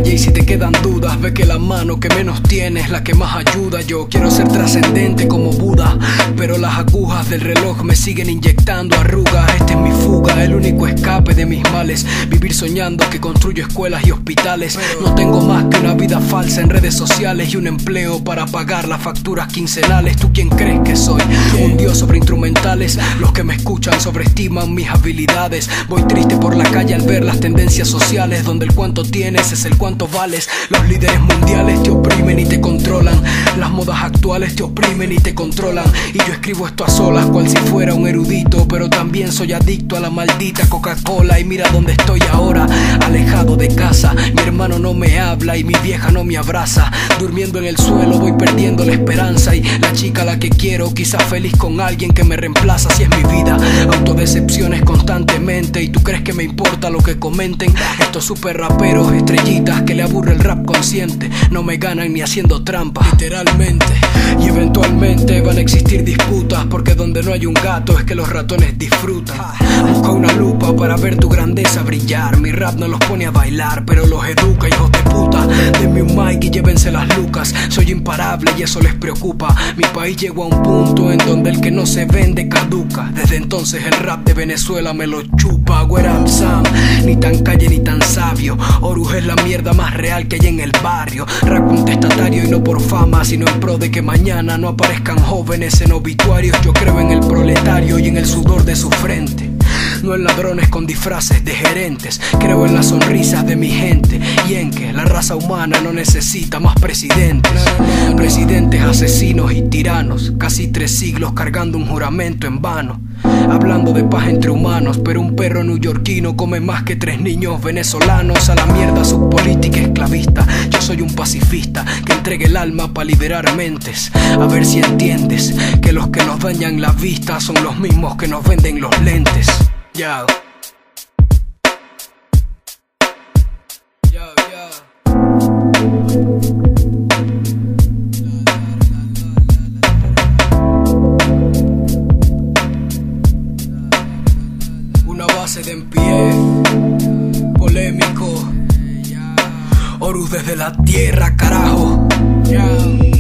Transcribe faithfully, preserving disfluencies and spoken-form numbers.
calle y si te quedan dudas, ve que la mano que menos tienes es la que más ayuda. Yo quiero ser trascendente como Buda, pero las agujas del reloj me siguen inyectando arrugas. Esta es mi fuga, el único escape de mis males. Vivir soñando que construyo escuelas y hospitales. No tengo más que una vida falsa en redes sociales y un empleo para pagar las facturas quincenales. ¿Tú quién crees que soy? Un dios sobre instrumentales. Los que me escuchan sobreestiman mis habilidades. Voy triste por la calle al ver las tendencias sociales, donde el cuánto tienes es el cuánto vales. Los líderes mundiales te oprimen y te controlan. Las modas actuales te oprimen y te controlan. Y yo escribo esto a solas cual si fuera un erudito, pero también soy adicto a la maldita Coca-Cola. Y mira dónde estoy ahora, alejado de casa. Mi hermano no me habla y mi vieja no me abraza. Durmiendo en el suelo voy perdiendo la esperanza. Y la chica a la que quiero, quizás feliz con alguien que me reemplaza. Así es mi vida, autodecepciones constantemente. Y tú crees que me importa lo que comenten estos super raperos, estrellitas que le aburre el rap consciente. No me ganan ni haciendo trampas, literalmente. Y eventualmente van a existir disputas, porque donde no hay un gato es que los ratones disfrutan. Busca una lupa para ver tu grandeza brillar. Mi rap no los pone a bailar, pero los educa, hijos de puta. Denme un mic y llévense las lucas. Soy imparable y eso les preocupa. Mi país llegó a un punto en donde el que no se vende caduca. Desde entonces el rap de Venezuela me lo chupa. Where I'm Sam, ni tan calle ni tan sabio. Oruj es la mierda más real que hay en el barrio. Rap contestatario y no por fama, sino en pro de que mañana no aparezcan jóvenes en obituarios. Yo creo en el proletario y en el sudor de su frente, no en ladrones con disfraces de gerentes. Creo en las sonrisas de mi gente y en que la raza humana no necesita más presidentes. Presidentes asesinos y tiranos, casi tres siglos cargando un juramento en vano. Hablando de paz entre humanos, pero un perro neoyorquino come más que tres niños venezolanos. A la mierda su política esclavista. Yo soy un pacifista que entregue el alma para liberar mentes. A ver si entiendes que los que nos dañan la vista son los mismos que nos venden los lentes. Yo. Yo, yo. Una base de en pie, polémico. Horus desde la tierra, carajo. Yeah.